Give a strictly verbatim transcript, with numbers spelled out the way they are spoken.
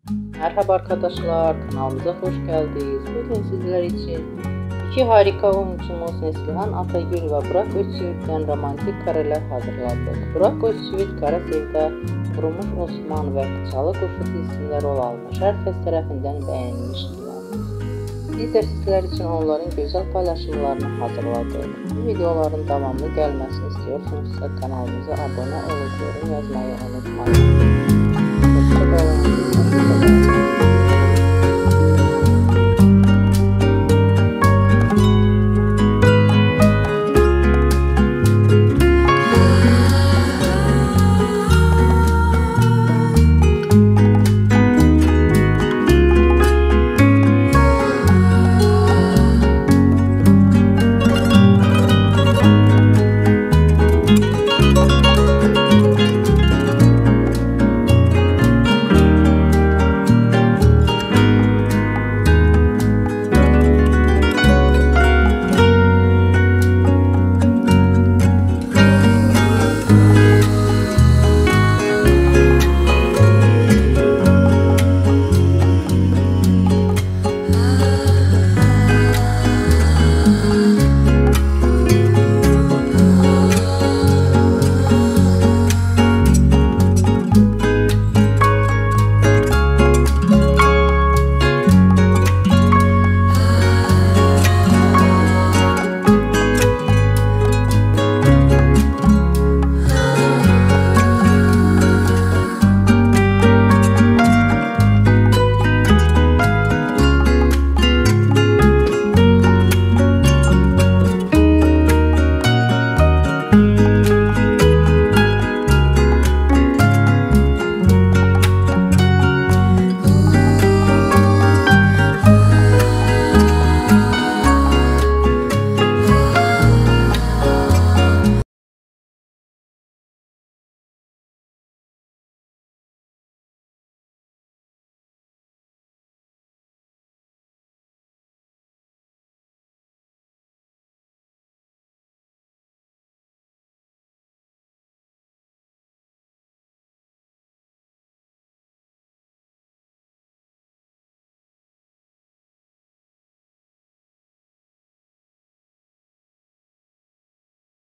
Merhaba arkadaşlar, kanalımıza hoş geldiniz. Bugün sizler için iki harika oyuncumuz Neslihan Atagül ve Burak Özçivit'ten romantik kareler hazırladık. Burak Özçivit Kara Sevda, Vurmuş Osman ve Çalı Kuşu dizisinde rol almış. Herkes tarafından beğenmiştiler. Biz de sizler için onların güzel paylaşımlarını hazırladık. Bu videoların devamlı gelmesini istiyorsanız kanalımıza abone olup yorum yazmayı unutmayın.